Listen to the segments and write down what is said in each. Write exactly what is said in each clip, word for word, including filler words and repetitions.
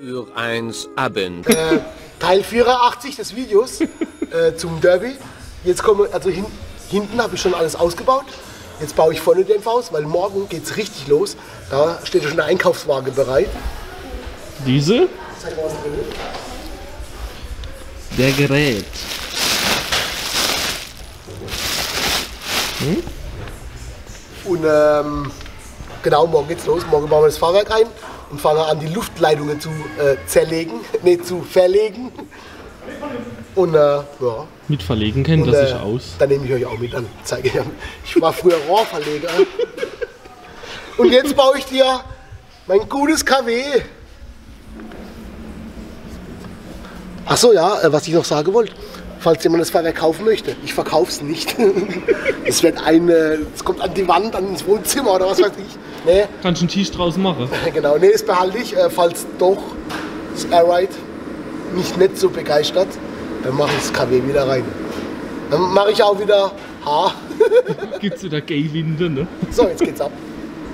Für eins Abend. Äh, Teil vierundachtzig des Videos äh, zum Derby. Jetzt komme, also hin, hinten habe ich schon alles ausgebaut. Jetzt baue ich vorne den aus, weil morgen geht es richtig los. Da steht schon der Einkaufswagen bereit. Diese? Zeig mal, was drin ist. Der Gerät. Hm? Und ähm, genau, morgen geht's los. Morgen bauen wir das Fahrwerk ein und fangen an, die Luftleitungen zu äh, zerlegen, nee, zu verlegen. Und äh, ja. Mit Verlegen kennt Und, das äh, sich aus. Da nehme ich euch auch mit an. Zeige ich. Ich war früher Rohrverleger. Und jetzt baue ich dir mein gutes K W. Achso, ja, äh, was ich noch sagen wollte. Falls jemand das Fahrwerk kaufen möchte, ich verkaufe es nicht. Es wird eine, es kommt an die Wand, an ins Wohnzimmer oder was weiß ich. Nee. Kannst du einen Tisch draus machen? Genau, nee, das behalte ich. Äh, falls doch das Airride mich nicht so begeistert, dann mache ich das K W wieder rein. Dann mache ich auch wieder H. Gibt's wieder Gay-Winde, ne? So, jetzt geht's ab.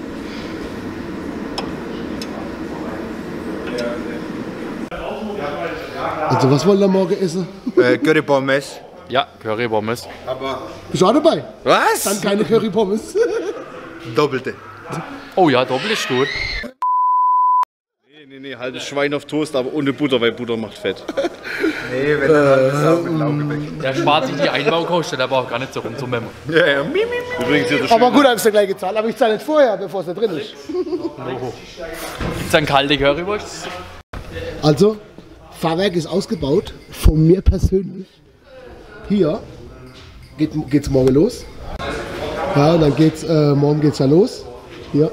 Also, was wollen wir morgen essen? Äh, Curry Pommes. Ja, Curry Pommes. Aber. Bist du auch dabei? Was? Dann keine Curry Pommes. Doppelte. Oh ja, doppelt ist gut. Nee, nee, nee, halt das Schwein auf Toast, aber ohne Butter, weil Butter macht Fett. Nee, wenn dann halt das auch mit Laugebäck. Der spart sich die Einbaukosten, der braucht gar nicht so rumzumemmen. Ja, ja, mi, mi, mi. Übrigens hier das Aber gut, hab's ja gleich gezahlt. Aber ich zahle nicht vorher, bevor es nicht drin ist. Gibt's dann kalte Currywurst? Also, Fahrwerk ist ausgebaut. Von mir persönlich. Hier geht, geht's morgen los. Ja, dann geht's, äh, morgen geht's ja los. Hier.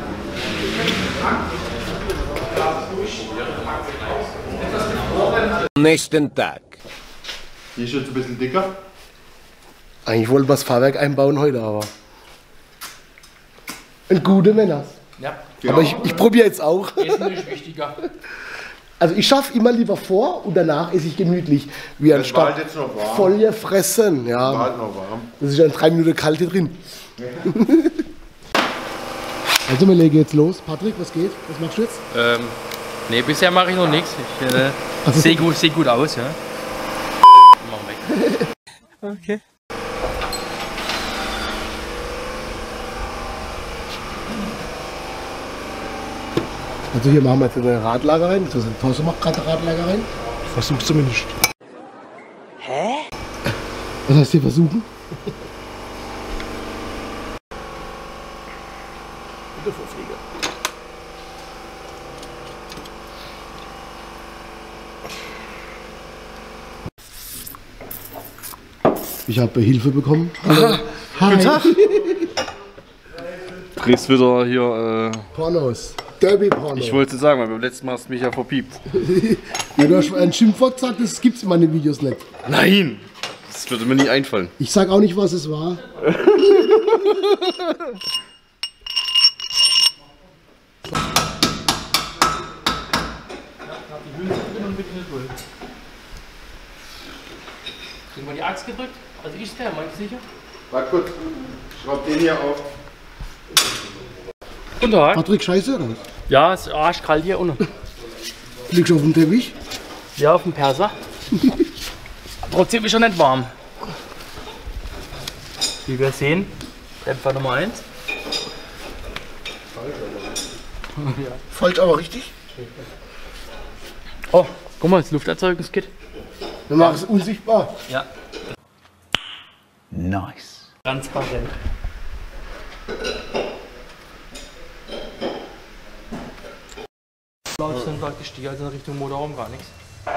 Nächsten Tag. Die ist jetzt ein bisschen dicker. Eigentlich wollten wir das Fahrwerk einbauen heute, aber. Ein gute Männer. Ja. Aber ich, ich probiere jetzt auch. Essen ist wichtiger. Also ich schaffe immer lieber vor und danach esse ich gemütlich. Wie war anstatt halt jetzt noch warm. voll gefressen. Ja. War halt noch warm. Das ist ja in drei Minuten kalt hier drin. Also wir legen jetzt los. Patrick, was geht? Was machst du jetzt? Ähm, nee, bisher mache ich noch nichts. Ich äh, Also- sehe gut, seh gut aus, ja. Mach weg. Okay. Also hier machen wir jetzt eine Radlager rein. Also Thorsten macht gerade eine Radlager rein. Ich versuch's zumindest. Hä? Was heißt hier versuchen? Bitte Vorpflege. Ich habe Hilfe bekommen. Hallo. Hi. Guten Tag. Drehst wieder hier, äh, Pornos. Derby-Porno. ich wollte sagen, weil beim letzten Mal hast du mich ja verpiept. Ja, du hast ein Schimpfwort gesagt, das gibt's in meinen Videos nicht. Nein! Das würde mir nie einfallen. Ich sag auch nicht, was es war. Kriegen wir die Axt gedrückt? Also ich der, meinst du sicher? Warte kurz, schraub den hier auf. Guten Tag. Patrick, scheiße oder was? Ja, es ist arschkalt hier unten. Liegst du auf dem Teppich? Ja, auf dem Perser. Trotzdem ist er nicht warm. Wie wir sehen, Dämpfer Nummer eins. Falsch, aber richtig. Oh, guck mal, das Lufterzeugungskit. Wir machen es unsichtbar. Ja. Nice. Transparent. Läuft dann praktisch die also in Richtung Motorraum gar nichts.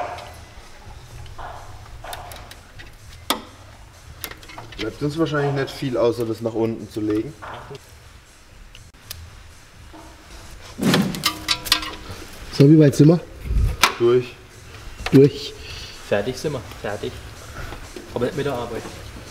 Bleibt uns wahrscheinlich nicht viel, außer das nach unten zu legen. So, wie weit sind wir? Durch. Durch. Fertig sind wir, fertig. Aber nicht mit der Arbeit.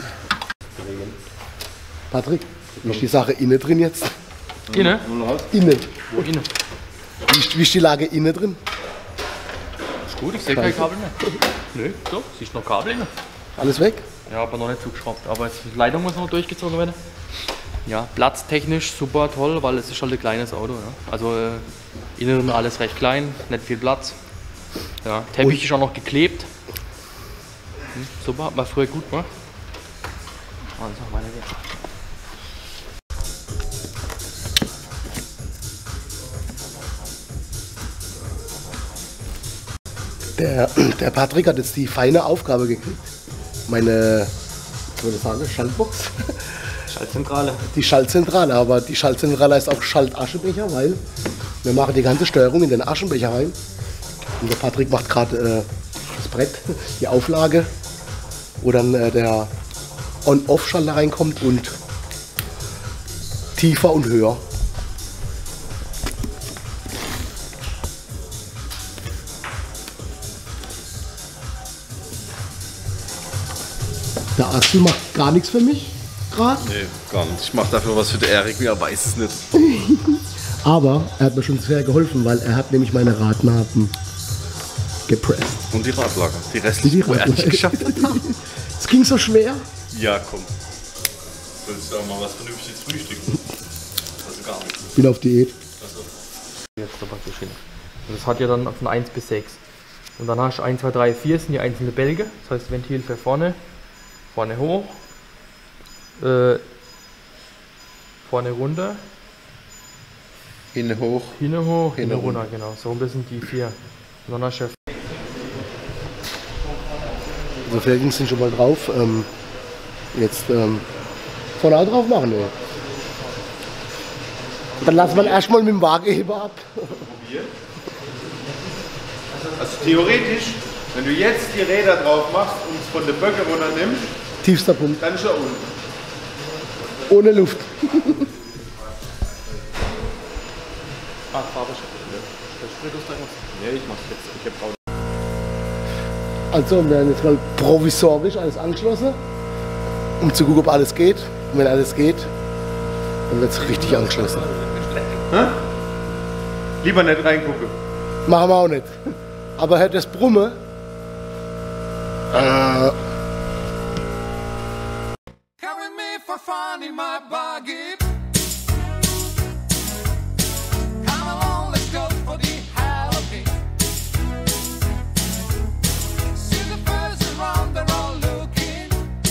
Patrick, wie ist die Sache innen drin jetzt? Innen? Innen. Wo innen? Wie ist, wie ist die Lage innen drin? Ist gut, ich sehe kein Kabel mehr. Nö, so, siehst noch Kabel innen. Alles weg? Ja, aber noch nicht zugeschraubt. Aber jetzt, die Leitung muss noch durchgezogen werden. Ja, platztechnisch super toll, weil es ist halt ein kleines Auto. Ja. Also äh, Innen alles recht klein, nicht viel Platz. Ja, Teppich ist auch noch geklebt. Hm, super, hat man früher gut gemacht. Also, meine Werte. Der, der Patrick hat jetzt die feine Aufgabe gekriegt. Meine, was soll ich sagen, Schaltbox? Schaltzentrale. Die Schaltzentrale, aber die Schaltzentrale heißt auch Schaltaschenbecher, weil wir machen die ganze Steuerung in den Aschenbecher rein. Und der Patrick macht gerade äh, das Brett, die Auflage, wo dann äh, der On-Off-Schalter reinkommt und tiefer und höher. Der Axel macht gar nichts für mich gerade. Nee, gar nicht. Ich mach dafür was für den Erik, er weiß es nicht. Aber er hat mir schon sehr geholfen, weil er hat nämlich meine Radnaben gepresst. Und die Radlager. Die restlichen, Die wo er nicht Radlager. geschafft hat. Es ging so schwer. Ja, komm. Willst du auch mal was vernünftiges frühstücken? Also gar nichts. Ich bin auf Diät. Jetzt da praktisch hin. Und das hat ja dann von eins bis sechs. Und dann hast du eins, zwei, drei, vier sind die einzelnen Bälge. Das heißt Ventil für vorne, vorne hoch, äh, vorne runter, Hinne hoch. hinne hoch, hinne Hinne runter, genau. So ein bisschen die vier. Und dann hast du Also Felgen sind schon mal drauf. Ähm, jetzt ähm, vorne drauf machen. Ey. Dann lassen wir erstmal mit dem Waageheber ab. Also theoretisch, wenn du jetzt die Räder drauf machst und es von der Böcke runter nimmst, Tiefster Punkt. dann ist er unten. Ohne Luft. ah, Farbe. Nee, ich mach's jetzt. Ich hab auch. Also wir haben jetzt mal provisorisch alles angeschlossen, um zu gucken, ob alles geht. Und wenn alles geht, dann wird es richtig angeschlossen. Hä? Lieber nicht reingucken. Machen wir auch nicht. Aber hört das Brumme? Äh, Carry me for fun in my buggy. Come along, let's go for the Halloween. See the birds around, they're all looking.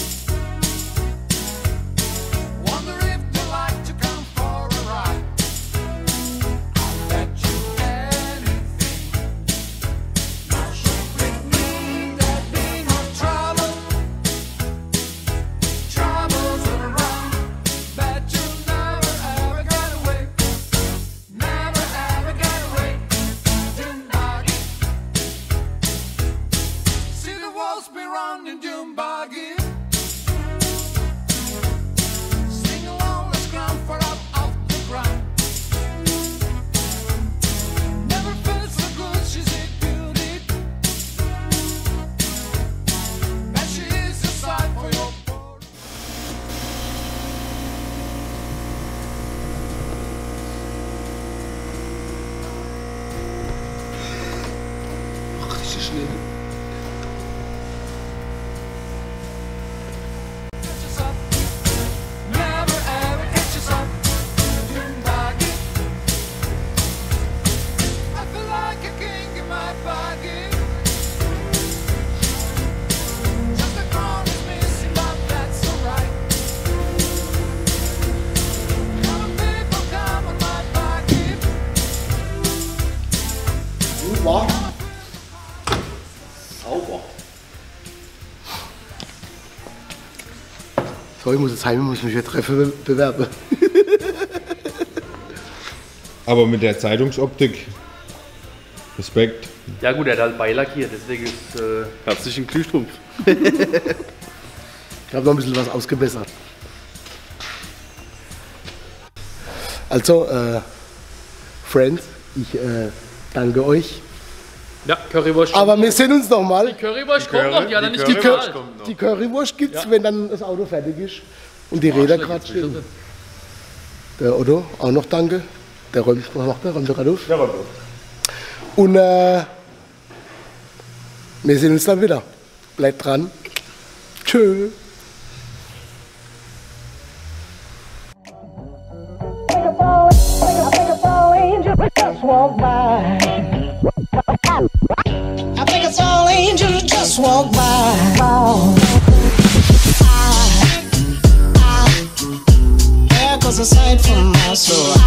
Wonder if they like to come for a ride. I'll bet you anything. Now shake with me, there'll be no trouble. Troubles around, bet you never ever get away. Never ever get away. Doombuggy. See the walls be running, Doombuggy. Sing along, let's ground for up off the ground. Never felt so good, she's a beauty. Bet she is a sight for your body. richtig schnell. Catch us up. Never ever catch us up. Doombuggy. I feel like a king in my buggy. Just a crown is missing, but that's alright. Come on, people, come on my buggy. Super. Sauber. So, ich muss jetzt heim, ich muss mich für Treffen bewerben. Aber mit der Zeitungsoptik. Respekt. Ja gut, er hat halt beilackiert, deswegen ist äh, Herzlichen Glühstrumpf. Ich habe noch ein bisschen was ausgebessert. Also, äh, Friends, ich äh, danke euch. ja, Currywurst. Aber wir sehen uns noch mal. Currywurst kommt noch, ja, dann ist Die, die Cur Currywurst. die Currywurst gibt es, wenn dann das Auto fertig ist und die Räder gerade stehen. Der Otto, auch noch danke. Der räumt, was macht der? Räumt der gerade auf? Ja, aber gut. Und äh, wir sehen uns dann wieder. Bleibt dran. Tschö. Like a ball, like a, like a ball angel. just walk by. I think it's all angels just walk by. I, I, there goes a sight from my soul.